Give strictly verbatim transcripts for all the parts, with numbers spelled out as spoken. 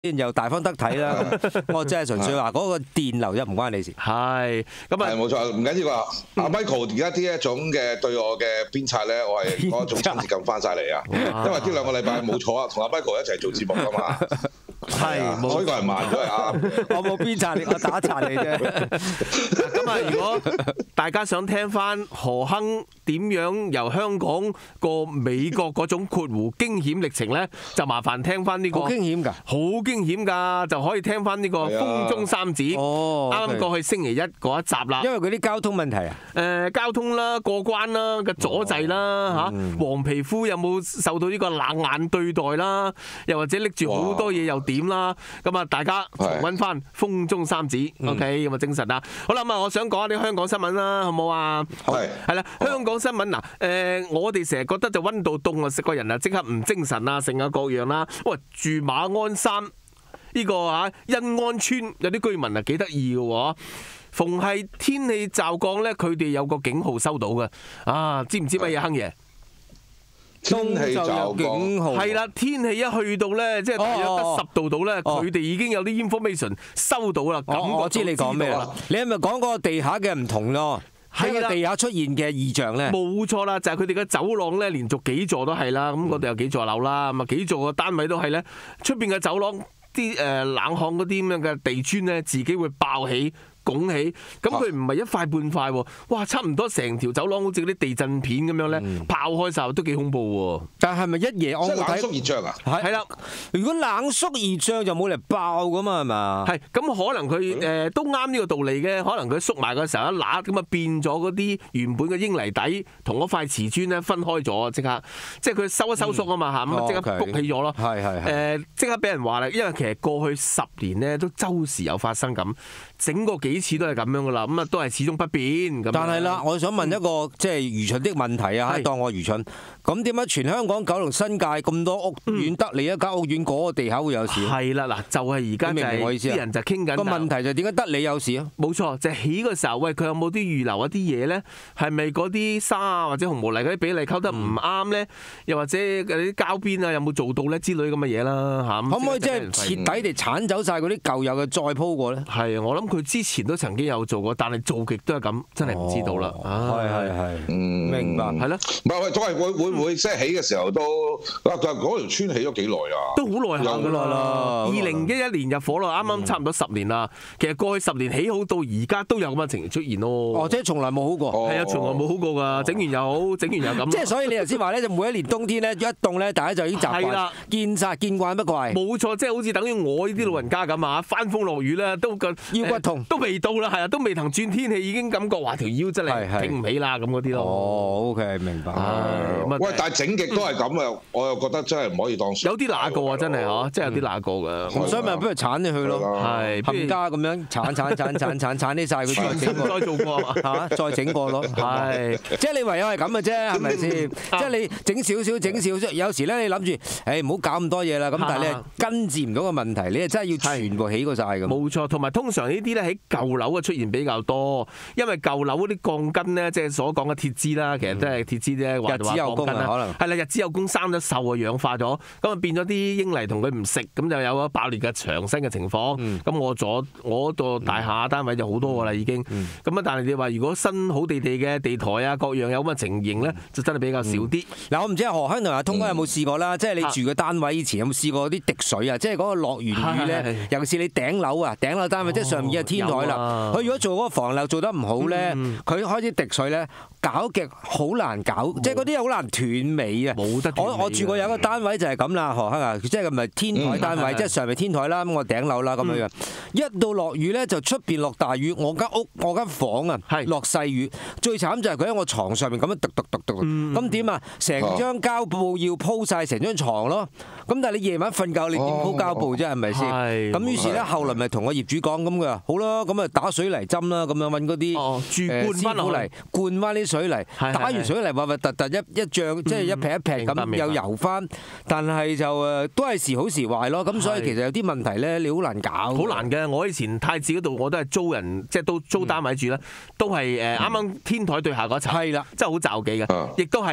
又大方得體啦。我真係純粹話嗰個電流就唔關你事。 係咁啊， 係冇錯，唔緊要啊。阿 Michael 而家呢一種嘅對我嘅鞭策咧，我係嗰種親切感翻晒嚟啊！因為呢兩個禮拜冇坐啊，同阿 Michael 一齊做節目㗎嘛。 係， 所以個人慢咗係啱。 我冇鞭策你，我打殘你啫。 咁啊，如果大家想聽翻何鏗點樣由香港過美國嗰種括弧驚險歷程咧，就麻煩聽翻呢個。 好驚險㗎！ 好驚險㗎，就可以聽翻呢個風中三子。 哦， 啱啱過去星期一嗰一集啦。 因為嗰啲交通問題啊。 誒，交通啦、過關啦嘅阻滯啦嚇，黃皮膚有冇受到呢個冷眼對待啦？又或者拎住好多嘢又點啦？咁啊，大家重溫翻風中三子 ，OK 咁啊，精神啦。好啦，咁啊，我想講下啲香港新聞啦，好唔好啊？ 係係啦，香港新聞嗱，誒，我哋成日覺得就溫度凍啊，食個人啊即刻唔精神啊，成啊各樣啦。喂，住馬鞍山呢個啊欣安村有啲居民啊幾得意嘅喎，逢係天氣驟降咧，佢哋有個警號收到嘅。啊，知唔知乜嘢亨爺？ 天氣驟降係啦，天氣一去到咧，即係大約得十度到咧，佢哋已經有啲 information 收到啦。感覺我知你講咩啦？你係咪講嗰個地下嘅唔同咯？喺個地下出現嘅異象咧？ 冇錯啦，就係佢哋嘅走廊咧，連續幾座都係啦。咁我哋有幾座樓啦，咁啊幾座嘅單位都係咧，出邊嘅走廊啲誒冷巷嗰啲咁樣嘅地磚咧，自己會爆起。拱起，咁佢唔係一塊半塊喎，哇！差唔多成條走廊好似嗰啲地震片咁樣咧，爆開晒都幾恐怖喎。 但係咪一夜我即係冷縮熱脹啊？ 係啦， 如果冷縮熱脹就冇嚟爆噶嘛，係嘛？ 係咁可能佢誒都啱呢個道理嘅，可能佢縮埋嘅時候一揦咁啊變咗嗰啲原本嘅英泥底同嗰塊瓷磚咧分開咗，即刻即係佢收一收縮啊嘛嚇，咁啊即刻谷起咗咯。 係係誒即刻俾人話啦，因為其實過去十年咧都周時有發生咁，整個幾次都係咁樣噶啦，咁啊都係始終不變咁。 但係啦，我想問一個即係愚蠢的問題啊，當我愚蠢，咁點解全香港九龍新界咁多屋苑得你一間屋苑嗰個地下會有事？ 係啦，嗱就係而家就係啲人就傾緊個問題就點解得你有事啊？ 冇錯，就係起嘅時候，喂佢有冇啲預留一啲嘢咧？係咪嗰啲沙啊或者紅毛泥嗰啲比例溝得唔啱咧？又或者嗰啲膠邊啊有冇做到咧之類咁嘅嘢啦嚇？ 可唔可以即係徹底地剷走晒嗰啲舊有嘅再鋪過咧？ 係，我諗佢之前都曾經有做過，但係做極都係咁，真係唔知道啦。 係係係，明白係咯。 唔係喂，都係會會唔會即係起嘅時候都嗱，但係嗰條村起咗幾耐啊？ 都好耐下㗎啦。二零一一年入伙啦，啱啱差唔多十年啦。其實過去十年起好到而家都有咁嘅情形出現咯。 哦，即係從來冇好過。 係啊，從來冇好過㗎。整完又好，整完又咁。 即係所以你頭先話咧，就每一年冬天咧一凍咧，大家就已經習慣，見曬見慣不怪。 冇錯，即係好似等於我呢啲老人家咁啊，翻風落雨咧都個腰骨痛， 都未到啦，係啊，都未騰轉天氣已經感覺話條腰真係挺唔起啦咁嗰啲咯。 哦 ，OK，明白。 喂，但係整極都係咁啊，我又覺得真係唔可以當有啲乸過啊，真係嗬，真係有啲乸過㗎。 所以咪不如剷咗佢咯，係冚家咁樣剷剷剷剷剷剷呢曬佢，再整過， 再做過嚇，再整過咯。係，即係你唯有係咁嘅啫，係咪先？即係你整少少，整少少，有時咧你諗住，誒唔好搞咁多嘢啦。咁但係你係根治唔到個問題，你係真係要全部起過晒咁。 冇錯，同埋通常呢啲咧喺舊樓嘅出現比較多，因為舊樓嗰啲鋼筋咧，即係所講嘅鐵枝啦，其實都係鐵枝啫， 日子有功啊，可能係啦，日子有功生咗鏽啊，氧化咗，咁啊變咗啲英泥同佢唔食，咁就有咗爆裂嘅牆身嘅情況。咁我左我個大廈單位就好多噶啦已經。咁啊，但係你話如果新好地地嘅地台啊各樣有咁嘅情形咧，就真係比較少啲。 嗱，我唔知何鏗同阿通哥有冇試過啦，即係你住嘅單位以前有冇試過啲滴水啊？即係嗰個落完雨咧，尤其是你頂樓啊，頂樓單位即係上面嘅天台啦。佢如果做嗰個防漏做得唔好咧，佢開始滴水咧，搞極好難搞，即係嗰啲好難斷尾啊！ 冇得。 我我住過有個單位就係咁啦，何鏗啊，即係唔係天台單位，即係上面天台啦，咁我頂樓啦咁樣樣。一到落雨咧，就出邊落大雨，我間屋我間房啊落細雨。最慘就係佢喺我床上面咁樣篤篤篤篤，咁點啊？成張膠布要鋪晒成張床咯。咁但係你夜晚瞓覺，你點鋪膠布啫？係咪先？咁於是咧，後來咪同個業主講咁嘅話，好啦，咁啊打水泥針啦，咁樣揾嗰啲誒師傅嚟灌翻啲水泥，打完水泥核核突突一一漲，即係一劈一劈咁又油翻。但係就誒都係時好時壞咯。咁所以其實有啲問題咧，你好難搞。 好難嘅。我以前太子嗰度我都係租人，即係都租單位住啦，都係誒啱啱天台對下嗰層，係啦，真係好罩忌嘅，亦都係一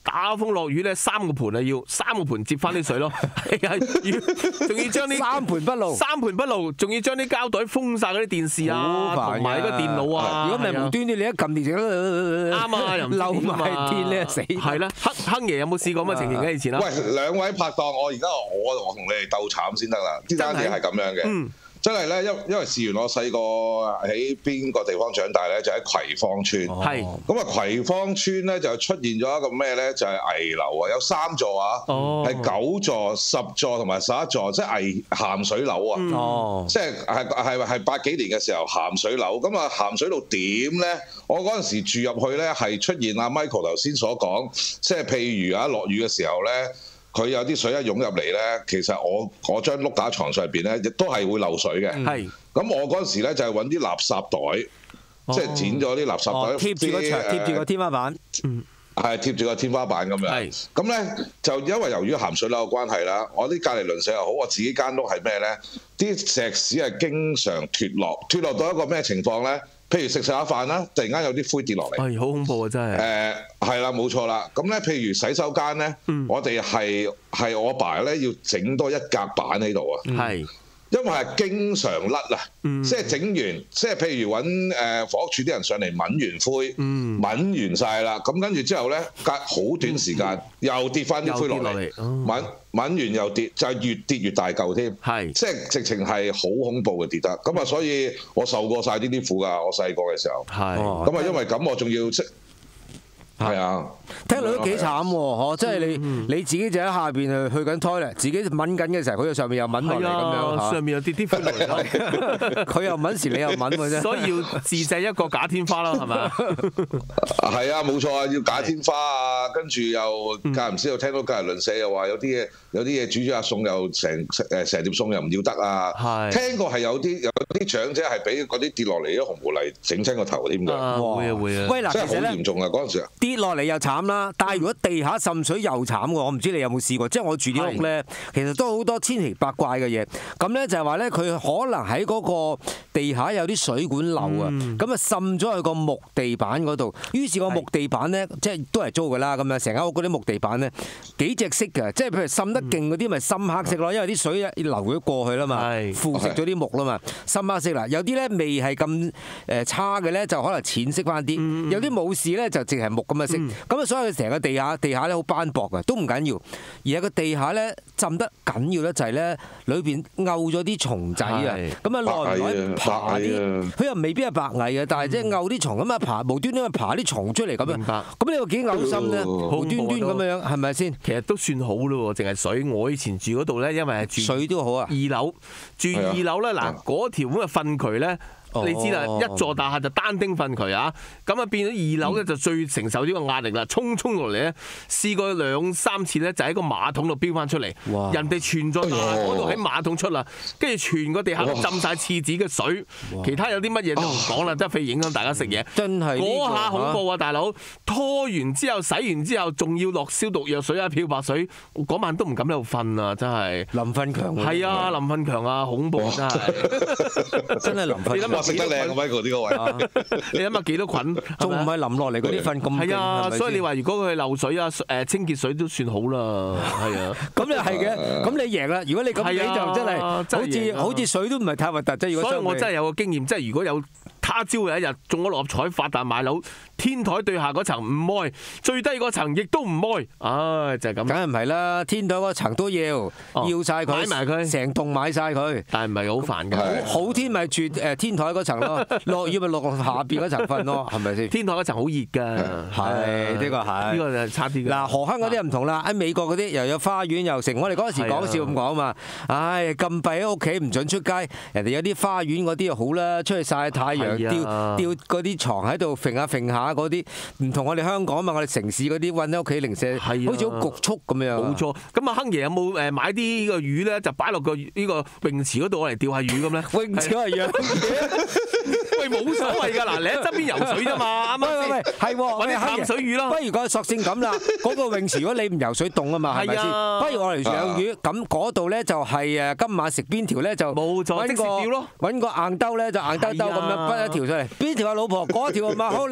打風落雨咧，三個盤啊要三個盤接翻啲水咯，係啊，要仲要將啲三盤不露， 三盤不露，仲要將啲膠袋封晒嗰啲電視啊，同埋個電腦啊。 如果唔係無端端你一撳電視， 啱啊，又漏埋電咧死。 係啦，亨亨爺有冇試過咁嘅情形咧？以前啊， 喂，兩位拍檔，我而家我我同你哋鬥慘先得啦，呢單嘢係咁樣嘅。嗯真係咧，因因為事緣我細個喺邊個地方長大咧，就喺葵芳村。係咁啊，葵芳村咧就出現咗一個咩咧？就係危樓啊，有三座啊，係九座、十座同埋十一座，即係危鹹水樓啊。哦，即係係係係八幾年嘅時候鹹水樓。咁啊，鹹水路點咧？我嗰陣時住入去咧，係出現阿 Michael 頭先所講，即係譬如啊，落雨嘅時候咧。佢有啲水一湧入嚟咧，其實我我張碌架床上邊咧，亦都係會漏水嘅。係。咁我嗰陣時咧就係揾啲垃圾袋，即係剪咗啲垃圾袋， 貼住個牆，貼住個天花板。嗯。 係貼住個天花板咁樣。係。咁咧就因為由於鹹水樓嘅關係啦，我啲隔離鄰舍又好，我自己間屋係咩咧？啲石屎係經常脫落，脫落到一個咩情況咧？譬如食食下飯啦，突然間有啲灰跌落嚟， 係好恐怖啊！真係誒係啦，冇錯啦。咁咧，譬如洗手間咧，嗯、我哋係係我爸咧要整多一格板喺度啊，係、嗯，因為係經常甩啊，嗯、即係整完，即係譬如揾誒房屋署啲人上嚟抿完灰，抿、嗯、完晒啦，咁跟住之後咧，隔好短時間、嗯、又跌翻啲灰落嚟，抿抿完又跌，就係、是、越跌越大嚿添，係是，即係直情係好恐怖嘅跌得，咁啊，所以我受過晒呢啲苦㗎，我細個嘅時候，係是，咁啊，因為咁我仲要識。係啊， 聽落都幾慘喎，嗬！即係你你自己就喺下邊去去緊 toilet，自己抿緊嘅時候，佢喺上面又抿落嚟咁樣， 上面又跌啲灰落嚟， 佢又抿時，你又抿嘅啫。 所以要自製一個假天花啦，係咪？ 係啊，冇錯啊，要假天花啊，跟住又間唔時又聽到隔離鄰舍又話有啲嘢有啲嘢煮咗下餸又成誒成碟餸又唔要得啊！係聽過係有啲有啲長者係俾嗰啲跌落嚟啲紅毛泥整親個頭添㗎， 會啊會啊！ 喂嗱， 真係好嚴重啊嗰陣時啊！ 跌落嚟又慘啦，但係如果地下滲水又慘喎，我唔知你有冇試過。即係我住啲屋咧，其實都好多千奇百怪嘅嘢。咁咧就係話咧，佢可能喺嗰個地下有啲水管漏啊，咁啊滲咗去個木地板嗰度。於是個木地板咧，即係都係租㗎啦。咁樣成間屋嗰啲木地板咧，幾隻色㗎，即係譬如滲得勁嗰啲咪深黑色咯，因為啲水流咗過去啦嘛，腐蝕咗啲木啦嘛，深黑色啦。有啲咧未係咁誒差嘅咧，就可能淺色翻啲。有啲冇事咧，就淨係木咁嘅色。咁啊，所以佢成個地下地下咧好斑駁嘅，都唔緊要。而係個地下咧浸得緊要咧，就係咧裏邊漚咗啲蟲仔啊。咁啊，耐唔耐爬啲，佢又未必係白蟻嘅，但係即係漚啲蟲咁啊，爬無端端爬啲蟲出嚟咁樣。咁你話幾嘔心咧？無端端咁樣係咪先？ 其實都算好咯喎，淨係水。我以前住嗰度咧，因為係住水都好啊。 二樓住二樓咧，嗱嗰條咁嘅糞渠咧。你知啦，一座大廈就單丁糞渠啊，咁啊變咗二樓咧就最承受呢個壓力啦，衝衝落嚟咧，試過兩三次咧就喺個馬桶度飆翻出嚟，哇人哋全座大廈嗰度喺馬桶出啦，跟住全個地下都浸晒廁紙嘅水，哇其他有啲乜嘢都唔講啦，真係費影響大家食嘢。真係嗰下恐怖啊，大佬！拖完之後洗完之後，仲要落消毒藥水啊、漂白水，嗰晚都唔敢喺度瞓啊，真係。 林奮強係啊，林奮強啊，恐怖啊，真係。真係林奮強。 食得靚啊 Michael 呢個位， 你諗下幾多菌， 仲唔係淋落嚟嗰啲糞咁勁？係啊， 所以你話如果佢係漏水啊、誒清潔水都算好啦，係啊。 咁又係嘅，咁你贏啦。如果你咁比就真係好似好似水都唔係太核突啫。如果所以我真係有個經驗，即係如果有他朝有一日中咗六合彩發達買樓，天台對下嗰層唔愛，最低嗰層亦都唔愛，唉就係咁。 梗係唔係啦，天台嗰層都要要曬佢，買埋佢，成棟買曬佢。 但係唔係好煩㗎？ 好天咪住誒天台嗰層咯，落雨咪落下邊嗰層瞓咯，係咪先？ 天台嗰層好熱㗎， 係呢個係呢個就差啲。 嗱，河坑嗰啲唔同啦，喺美國嗰啲又有花園又成。我哋嗰陣時講笑咁講嘛，唉禁閉喺屋企唔準出街，人哋有啲花園嗰啲又好啦，出去曬太陽，吊吊嗰啲床喺度揈下揈下嗰啲，唔同我哋香港嘛，我哋城市嗰啲韞喺屋企零舍，好似好局促咁樣。 冇錯，咁啊亨爺有冇誒買啲呢個魚咧，就擺落個呢個泳池嗰度嚟釣下魚咁咧？ 泳池係養喂，冇所謂㗎，嗱，你喺側邊游水啫嘛，啱唔啱先？係喎，揾啲淡水魚咯。 不如講索性咁啦，嗰個泳池如果你唔游水凍啊嘛，係咪先？不如我嚟養魚，咁嗰度咧就係誒今晚食邊條咧就冇錯，即時釣咯。 揾個硬兜咧就硬兜兜咁樣滗一條出嚟，邊條啊老婆？嗰條啊嘛好嚟，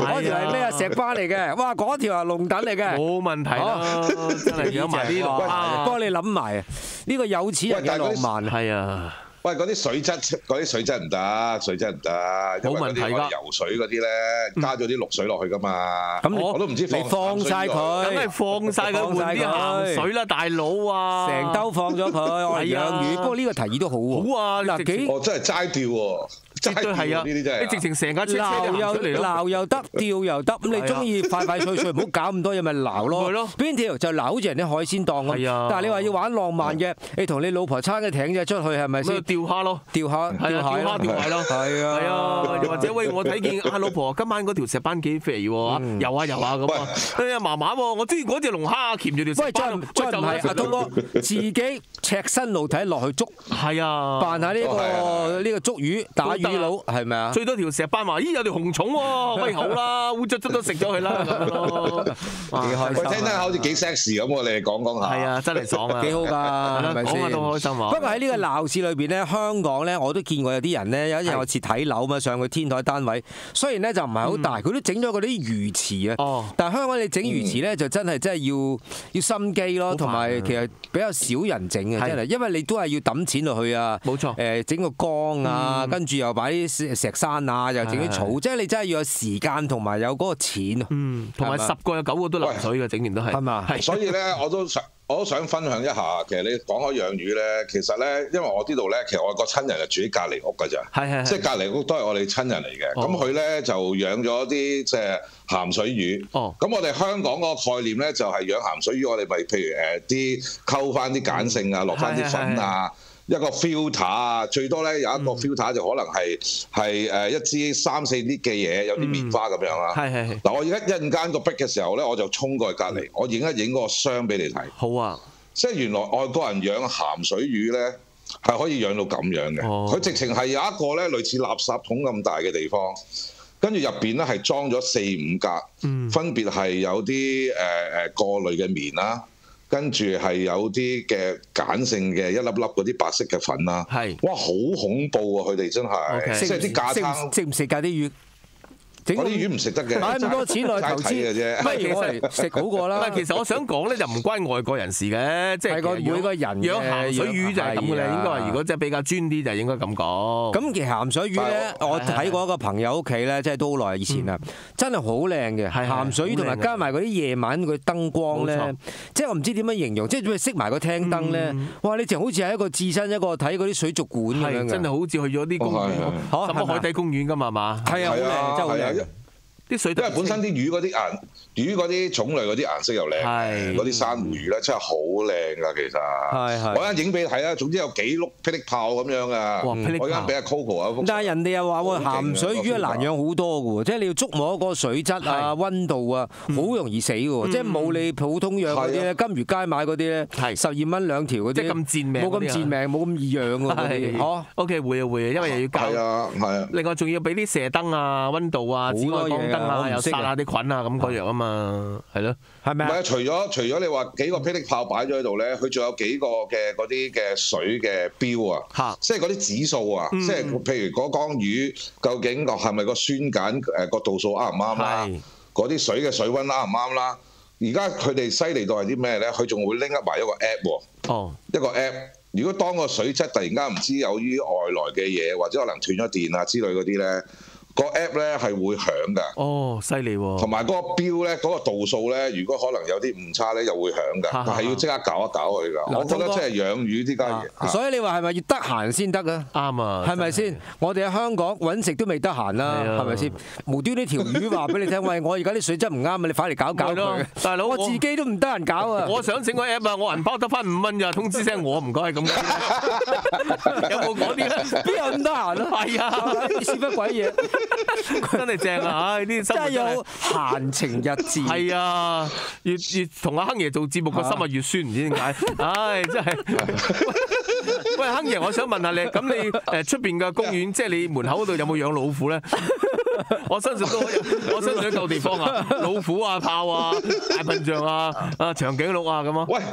嗰條係咩啊？石斑嚟嘅，哇！嗰條係龍躉嚟嘅， 冇問題啦，真係有埋啲哇！幫你諗埋呢個有錢人嘅浪漫係啊！ 喂，嗰啲水質嗰啲水質唔得，水質唔得， 冇問題㗎。 游水嗰啲咧，加咗啲綠水落去㗎嘛。咁我都唔知你放晒佢， 梗係放晒佢換啲鹹水啦，大佬啊！ 成兜放咗佢，我嚟養魚。不過呢個提議都好喎。 好啊， 嗱幾哦，真係齋釣喎。 絕對係啊！ 呢啲真係你直情成架車撈又撈又得，釣又得。咁你中意快快脆脆，唔好搞咁多嘢，咪撈咯。 係咯。 邊條就撈好似人啲海鮮檔咁。 係啊。 但係你話要玩浪漫嘅，你同你老婆撐嘅艇啫出去係咪先？ 釣蝦咯， 釣蝦，釣蝦，釣蟹咯。 係啊。 係啊。又或者喂，我睇見阿老婆今晚嗰條石斑幾肥喎，游下游下咁啊。哎呀，麻麻喎！我中意嗰隻龍蝦鉗住條石斑。 喂，再再唔係阿東哥自己赤身露體落去捉。 係啊。 扮下呢個呢個捉魚打魚佬係咪啊？ 最多條石斑話：咦，有條紅蟲喎，喂好啦，烏卒卒都食咗佢啦咁咯。 幾開心！ 我聽聽好似幾 sexy 咁喎，你哋講講下。 係啊，真係爽啊！ 幾好㗎，係咪先？ 講下都開心啊！ 不過喺呢個鬧市裏邊咧，香港咧我都見過有啲人咧，有一日我次睇樓嘛，上去天台單位，雖然咧就唔係好大，佢都整咗嗰啲魚池啊。哦。但係香港你整魚池咧，就真係真係要要心機咯，同埋其實比較少人整嘅，真係，因為你都係要揼錢落去啊。冇錯。誒，整個缸啊，跟住又擺啲石山啊，又整啲草，即係你真係要有時間同埋有嗰個錢。嗯， 同埋十個有九個都流水嘅，整完都係。係嘛？係。 所以咧，我都想我都想分享一下。其實你講開養魚咧，其實咧，因為我呢度咧，其實我個親人就住喺隔離屋㗎咋。係係。即係隔離屋都係我哋親人嚟嘅。咁佢咧就養咗啲即係鹹水魚。哦。咁我哋香港嗰個概念咧，就係養鹹水魚，我哋咪譬如誒啲溝翻啲鹼性啊，落翻啲粉啊。一個 filter 啊，最多咧有一個 filter 就可能係係誒一支三四 lit 嘅嘢，有啲棉花咁樣啦。係係係。嗱，我而家一陣間個 break 嘅時候咧，我就衝過去隔離，我影一影嗰個箱俾你睇。好啊。即係原來外國人養鹹水魚咧係可以養到咁樣嘅。佢直情係有一個咧類似垃圾桶咁大嘅地方，跟住入邊咧係裝咗四五格，分別係有啲誒誒過濾嘅棉啦。跟住係有啲嘅鹼性嘅一粒粒嗰啲白色嘅粉啦，係，哇，好恐怖啊！佢哋真係，即係啲架撐食唔食㗎啲魚？ 嗰啲魚唔食得嘅， 買咁多錢落去投資嘅啫。唔係，其實食好過啦。 唔係，其實我想講咧，就唔關外國人士嘅，即係每個人養鹹水魚就係咁嘅咧。應該話，如果即係比較專啲，就應該咁講。咁其實鹹水魚咧，我睇過一個朋友屋企咧，即係都好耐以前啦，真係好靚嘅鹹水魚，同埋加埋嗰啲夜晚嗰啲燈光咧，即係我唔知點樣形容，即係佢熄埋個廳燈咧，哇！你淨好似係一個置身一個睇嗰啲水族館咁樣嘅， 真係好似去咗啲公園，什麼海底公園㗎嘛，係嘛？ 係啊，好靚，真係好靚。 啲水， 因為本身啲魚嗰啲顏魚嗰啲種類嗰啲顏色又靚，嗰啲珊瑚魚咧真係好靚㗎，其實。係係。我啱影俾你睇啦，總之有幾碌霹靂炮咁樣㗎。我啱俾阿 Coco 啊。 但係人哋又話喎，鹹水魚係難養好多㗎喎，即係你要捉摸嗰個水質啊、溫度啊，好容易死㗎喎，即係冇你普通養嗰啲咧，金魚街買嗰啲咧，十二蚊兩條嗰啲， 咁賤命， 冇咁賤命，冇咁易養㗎喎。嚇 ，OK 會啊會啊，因為又要搞。 係啊係啊。 另外仲要俾啲射燈啊、溫度啊、紫外光燈啊，又殺下啲菌啊咁嗰樣啊嘛，係咯，係咪啊？唔係啊， 除咗除咗你話幾個霹靂炮擺咗喺度咧，佢仲有幾個嘅嗰啲嘅水嘅標啊，即係嗰啲指數啊，即係譬如嗰缸魚究竟個係咪個酸鹼誒個度數啱唔啱啦？嗰啲水嘅水溫啱唔啱啦？而家佢哋犀利到係啲咩咧？佢仲會拎一埋一個 app 喎，哦，一個 app。如果當個水質突然間唔知有於外來嘅嘢，或者可能斷咗電啊之類嗰啲咧。個 app 咧係會響㗎， 哦，犀利喎！ 同埋嗰個標咧，嗰個度數咧，如果可能有啲誤差咧，又會響㗎，但係要即刻搞一搞佢㗎。我覺得即係養魚呢家嘢， 所以你話係咪要得閒先得啊？ 啱啊， 係咪先？我哋喺香港揾食都未得閒啦，係咪先？無端端條魚話俾你聽，喂，我而家啲水質唔啱啊，你快嚟搞搞佢。大佬，我自己都唔得閒搞啊！ 我想整個 app 啊，我銀包得翻五蚊咋，通知聲我唔該咁。有冇嗰啲咧？ 邊有咁得閒啊？係啊，試乜鬼嘢？ 真係正啊！唉，呢啲生活真係有閒情逸致。 係啊，越越同阿亨爺做節目個心啊越酸，唔知點解。唉，真係。喂，亨爺，我想問下你，咁你誒出邊嘅公園，即係你門口嗰度有冇養老虎咧？我相信都有，我相信夠地方啊，老虎啊、豹啊、大笨象啊、啊長頸鹿啊咁啊。 喂！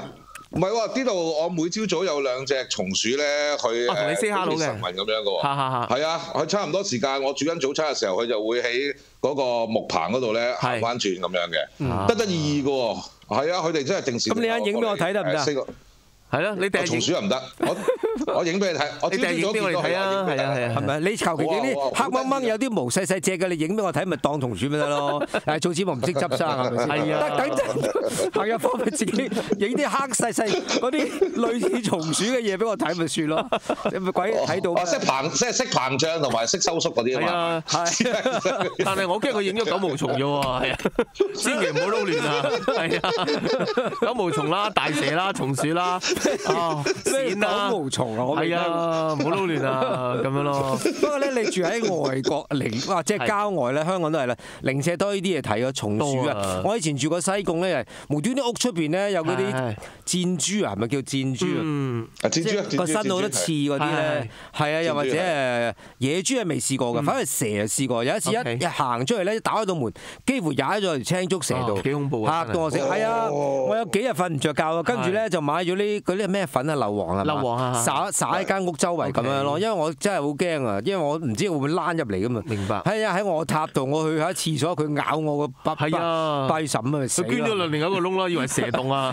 唔係喎，呢度我每朝早有兩隻松鼠咧，佢同你 say hello 嘅神魂咁樣嘅喎。 係係啊，佢差唔多時間，我煮緊早餐嘅時候，佢就會喺嗰個木棚嗰度咧行翻轉咁樣嘅，得得意意嘅喎。係啊，佢哋真係定時。 咁你一影俾我睇得唔得？ 係咯，你第松鼠又唔得，我我影俾你睇，我你第影俾我哋睇啊，係啊係啊， 係咪？你求其影啲黑掹掹有啲毛細細隻嘅，你影俾我睇，咪當松鼠咪得咯？誒，做節目唔識執生係咪先？ 係啊， 得等陣行入房咪自己影啲黑細細嗰啲類似松鼠嘅嘢俾我睇咪算咯？你咪鬼睇到？ 識膨即係識膨脹同埋識收縮嗰啲啊嘛。 係，但係我驚佢影咗九毛蟲啫喎，係啊，千祈唔好撈亂啊，係啊，九毛蟲啦、大蛇啦、松鼠啦。啊，線啊， 九毛蟲啊，我係啊，唔好撈亂啊，咁樣咯。 不過咧，你住喺外國零或者郊外咧，香港都係啦，零舍多呢啲嘢睇啊，松鼠啊。我以前住過西貢咧，無端啲屋出邊咧有嗰啲箭豬啊，係咪叫箭豬啊？ 嗯，箭豬啊， 個身好多刺嗰啲咧，係啊，又或者誒野豬係未試過嘅，反而蛇就試過。有一次一一行出嚟咧，打開道門，幾乎踩咗條青竹蛇度， 幾恐怖啊！ 嚇到我死，係啊！我有幾日瞓唔着覺啊，跟住咧就買咗呢嗰啲咩粉啊，硫磺啊， 硫磺啊， 灑灑喺間屋周圍咁樣咯，因為我真係好驚啊，因為我唔知會唔會躝入嚟噶嘛。 明白。 係啊，喺我塔度，我去下廁所，佢咬我個巴巴巴嬸啊， 佢捐咗另一個窿啦，以為蛇洞啊。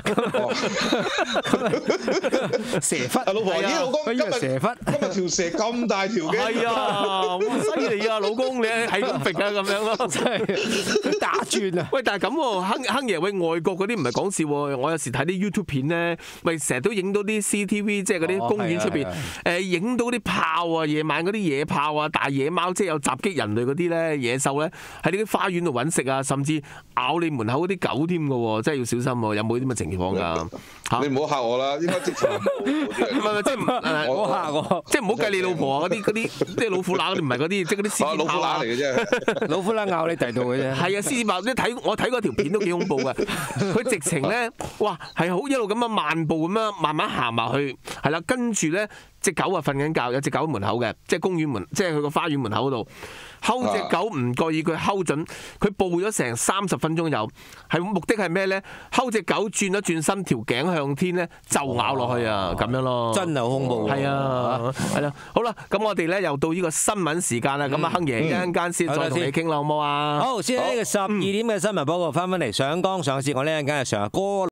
蛇忽。 老婆，咦，老公今日蛇忽， 今日條蛇咁大條嘅。 係啊，哇，犀利啊，老公，你係咁揈啊，咁樣咯， 真係打轉啊！ 喂，但係咁喎，亨亨爺，喂，外國嗰啲唔係講笑喎，我有時睇啲 YouTube 片咧，咪成日都影到啲 C C T V， 即係嗰啲公園出邊，誒影到啲炮啊，夜晚嗰啲野炮啊，大野貓即係有襲擊人類嗰啲咧，野獸咧喺你啲花園度揾食啊，甚至咬你門口嗰啲狗添㗎喎，真係要小心喎，有冇啲咁嘅情況㗎？ 你唔好嚇我啦，應該直情冇。 唔係即係唔我嚇我， 即係唔好計你老婆啊嗰啲嗰啲，即係老虎乸嗰啲唔係嗰啲，即係嗰啲獅子豹啊。 老虎乸嚟嘅啫， 老虎乸咬你第度嘅啫。 係啊，獅子豹，你睇我睇嗰條片都幾恐怖嘅，佢直情咧，哇係好一路咁樣漫步咁樣慢慢行埋去，係啦，跟住咧隻狗啊瞓緊覺，有隻狗喺門口嘅，即係公園門，即係佢個花園門口嗰度。睺隻狗唔覺意佢睺準，佢步咗成三十分鐘有，係目的係咩咧？睺隻狗轉一轉身，條頸向天咧，就咬落去啊，咁樣咯。 真係好恐怖。 係啊，係啦。好啦，咁我哋咧又到呢個新聞時間啦。咁啊，亨爺一陣間先再同你傾啦，好冇啊？ 好，先喺呢個十二點嘅新聞報告翻返嚟上綱上線，我呢陣間係上歌。